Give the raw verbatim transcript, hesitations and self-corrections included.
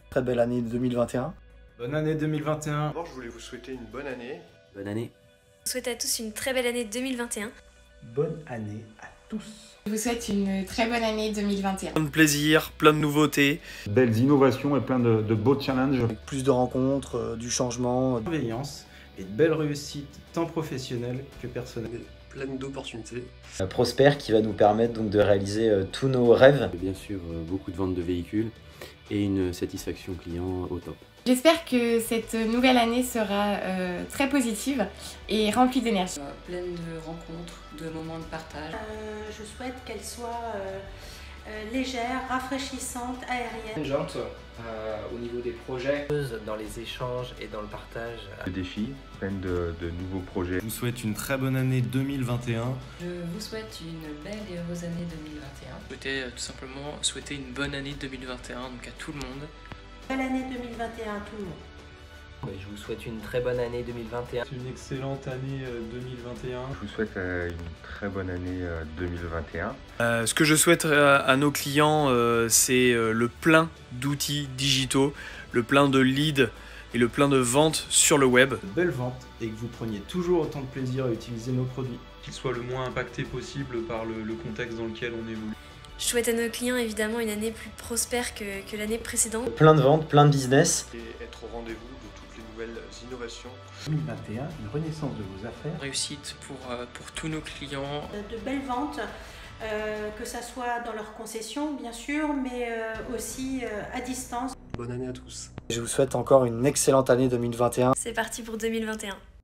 Très belle année deux mille vingt et un. Bonne année deux mille vingt et un. D'abord, je voulais vous souhaiter une bonne année. Bonne année. Je souhaite à tous une très belle année deux mille vingt et un. Bonne année à tous. Je vous souhaite une très bonne année deux mille vingt et un. Plein de plaisir, plein de nouveautés. Belles innovations et plein de, de beaux challenges. Avec plus de rencontres, euh, du changement. Bienveillance et de belles réussites tant professionnelles que personnelles. Pleine d'opportunités. Prospère qui va nous permettre donc de réaliser euh, tous nos rêves. Bien sûr, euh, beaucoup de ventes de véhicules et une satisfaction client au top. J'espère que cette nouvelle année sera euh, très positive et remplie d'énergie. Euh, pleine de rencontres, de moments de partage. Euh, je souhaite qu'elle soit euh, euh, légère, rafraîchissante, aérienne. Gente euh, au niveau des projets, dans les échanges et dans le partage. Des défis, plein de, de nouveaux projets. Je vous souhaite une très bonne année deux mille vingt et un. Je vous souhaite une belle et heureuse année deux mille vingt et un. Je souhaitais euh, tout simplement souhaiter une bonne année deux mille vingt et un donc à tout le monde. Belle année deux mille vingt et un à tout le monde. Je vous souhaite une très bonne année deux mille vingt et un. Une excellente année deux mille vingt et un. Je vous souhaite une très bonne année deux mille vingt et un. Euh, ce que je souhaite à, à nos clients, euh, c'est euh, le plein d'outils digitaux, le plein de leads et le plein de ventes sur le web. De belles ventes et que vous preniez toujours autant de plaisir à utiliser nos produits. Qu'il soit le moins impacté possible par le, le contexte dans lequel on évolue. Je souhaite à nos clients évidemment une année plus prospère que, que l'année précédente. Plein de ventes, plein de business. Et être au rendez-vous de toutes les nouvelles innovations. deux mille vingt et un, une renaissance de vos affaires. Réussite pour, euh, pour tous nos clients. De belles ventes, euh, que ça soit dans leurs concessions bien sûr, mais euh, aussi euh, à distance. Bonne année à tous. Je vous souhaite encore une excellente année deux mille vingt et un. C'est parti pour deux mille vingt et un.